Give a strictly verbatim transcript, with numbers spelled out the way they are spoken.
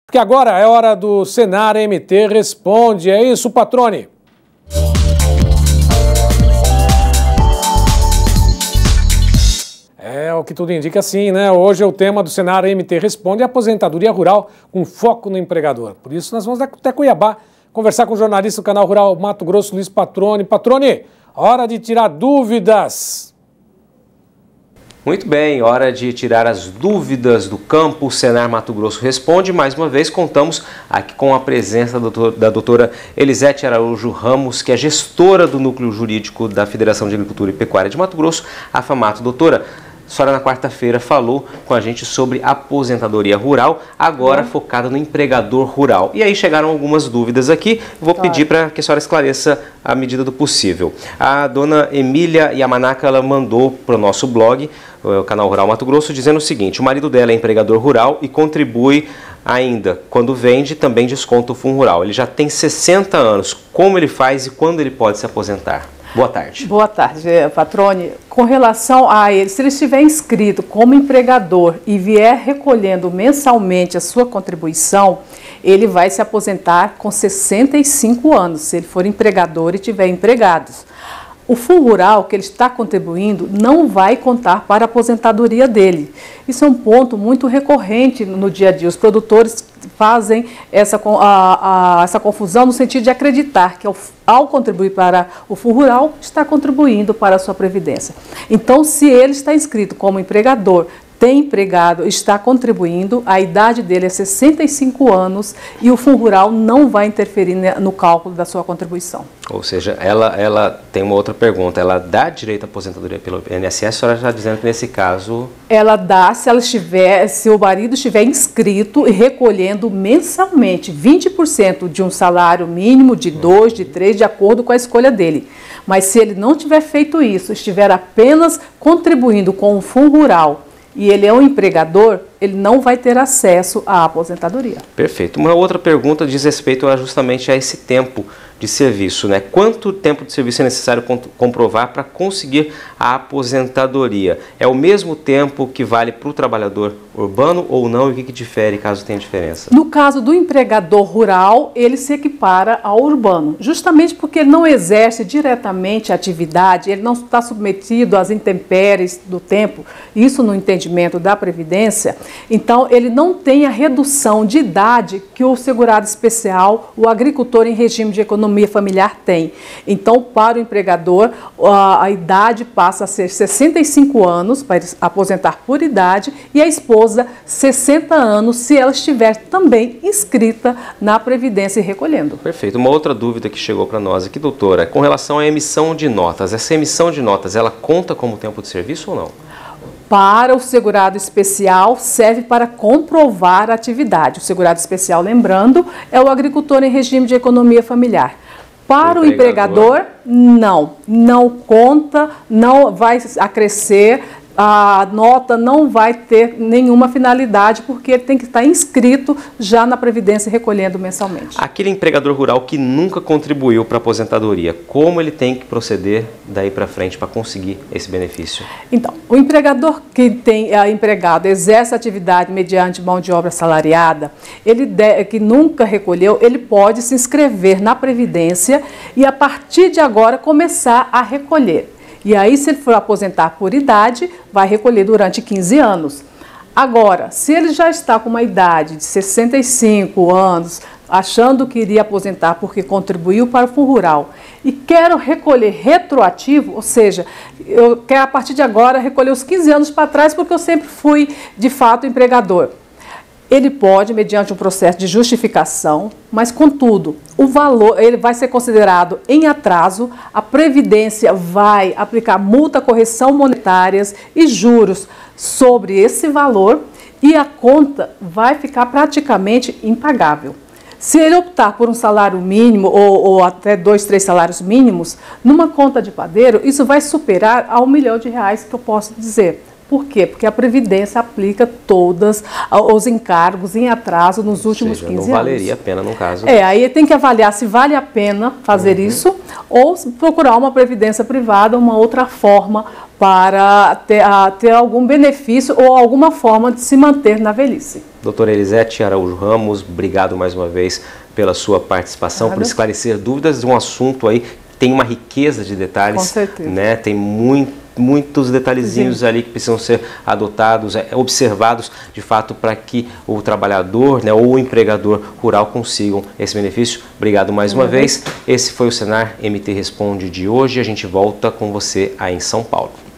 Porque agora é hora do Senar M T Responde. É isso, Patrone? É o que tudo indica, sim, né? Hoje é o tema do Senar M T Responde, aposentadoria rural com foco no empregador. Por isso nós vamos até Cuiabá conversar com o jornalista do Canal Rural Mato Grosso, Luiz Patrone. Patrone, hora de tirar dúvidas. Muito bem, hora de tirar as dúvidas do campo. O Senar Mato Grosso Responde. Mais uma vez contamos aqui com a presença da doutora Elisete Araújo Ramos, que é gestora do Núcleo Jurídico da Federação de Agricultura e Pecuária de Mato Grosso, a FAMATO. Doutora, a senhora na quarta-feira falou com a gente sobre aposentadoria rural, agora uhum. focada no empregador rural. E aí chegaram algumas dúvidas aqui, vou claro. pedir para que a senhora esclareça à medida do possível. A dona Emília Yamanaka, ela mandou para o nosso blog, o Canal Rural Mato Grosso, dizendo o seguinte: o marido dela é empregador rural e contribui ainda, quando vende, também desconta o fundo rural. Ele já tem sessenta anos, como ele faz e quando ele pode se aposentar? Boa tarde. Boa tarde, Patrone. Com relação a ele, se ele estiver inscrito como empregador e vier recolhendo mensalmente a sua contribuição, ele vai se aposentar com sessenta e cinco anos, se ele for empregador e tiver empregados. O fundo rural que ele está contribuindo não vai contar para a aposentadoria dele. Isso é um ponto muito recorrente no dia a dia. Os produtores fazem essa, a, a, essa confusão no sentido de acreditar que ao, ao contribuir para o fundo rural, está contribuindo para a sua previdência. Então, se ele está inscrito como empregador, tem empregado, está contribuindo, a idade dele é sessenta e cinco anos e o fundo rural não vai interferir no cálculo da sua contribuição. Ou seja, ela, ela tem uma outra pergunta, ela dá direito à aposentadoria pelo I N S S? A senhora está dizendo que nesse caso... Ela dá se ela estiver, se o marido estiver inscrito e recolhendo mensalmente vinte por cento de um salário mínimo, de dois, de três, de acordo com a escolha dele. Mas se ele não tiver feito isso, estiver apenas contribuindo com o fundo rural, e ele é um empregador, ele não vai ter acesso à aposentadoria. Perfeito. Uma outra pergunta diz respeito a, justamente a esse tempo de serviço, né? Quanto tempo de serviço é necessário comprovar para conseguir a aposentadoria? É o mesmo tempo que vale para o trabalhador urbano ou não? E o que, que difere caso tenha diferença? No caso do empregador rural, ele se equipara ao urbano, justamente porque ele não exerce diretamente a atividade, ele não está submetido às intempéries do tempo, isso no entendimento da Previdência. Então, ele não tem a redução de idade que o segurado especial, o agricultor em regime de economia familiar tem. Então, para o empregador, a, a idade passa a ser sessenta e cinco anos, para aposentar por idade, e a esposa sessenta anos, se ela estiver também inscrita na Previdência e recolhendo. Perfeito. Uma outra dúvida que chegou para nós aqui, doutora, com relação à emissão de notas. Essa emissão de notas, ela conta como tempo de serviço ou não? Para o segurado especial, serve para comprovar a atividade. O segurado especial, lembrando, é o agricultor em regime de economia familiar. Para o empregador, o empregador não, não conta, não vai acrescer, a nota não vai ter nenhuma finalidade, porque ele tem que estar inscrito já na Previdência recolhendo mensalmente. Aquele empregador rural que nunca contribuiu para a aposentadoria, como ele tem que proceder daí para frente para conseguir esse benefício? Então, o empregador que tem é, empregado, exerce atividade mediante mão de obra assalariada, ele de, que nunca recolheu, ele pode se inscrever na Previdência e a partir de agora começar a recolher. E aí, se ele for aposentar por idade, vai recolher durante quinze anos. Agora, se ele já está com uma idade de sessenta e cinco anos, achando que iria aposentar porque contribuiu para o fundo rural e quero recolher retroativo, ou seja, eu quero a partir de agora recolher os quinze anos para trás porque eu sempre fui, de fato, empregador. Ele pode, mediante um processo de justificação, mas, contudo, o valor ele vai ser considerado em atraso, a Previdência vai aplicar multa, correção monetárias e juros sobre esse valor e a conta vai ficar praticamente impagável. Se ele optar por um salário mínimo ou, ou até dois, três salários mínimos, numa conta de padeiro, isso vai superar a um milhão de reais, que eu posso dizer. Por quê? Porque a Previdência aplica todos os encargos em atraso nos últimos quinze anos. Não valeria a pena no caso. É, aí tem que avaliar se vale a pena fazer uhum. isso ou procurar uma previdência privada, uma outra forma para ter, a, ter algum benefício ou alguma forma de se manter na velhice. Doutora Elisete Araújo Ramos, obrigado mais uma vez pela sua participação, claro. Por esclarecer dúvidas de um assunto aí que tem uma riqueza de detalhes. Com certeza. Né? Tem muito, muitos detalhezinhos Sim. ali que precisam ser adotados, observados de fato para que o trabalhador, né, ou o empregador rural consigam esse benefício. Obrigado mais uma uhum. vez. Esse foi o Senar M T Responde de hoje. A gente volta com você aí em São Paulo.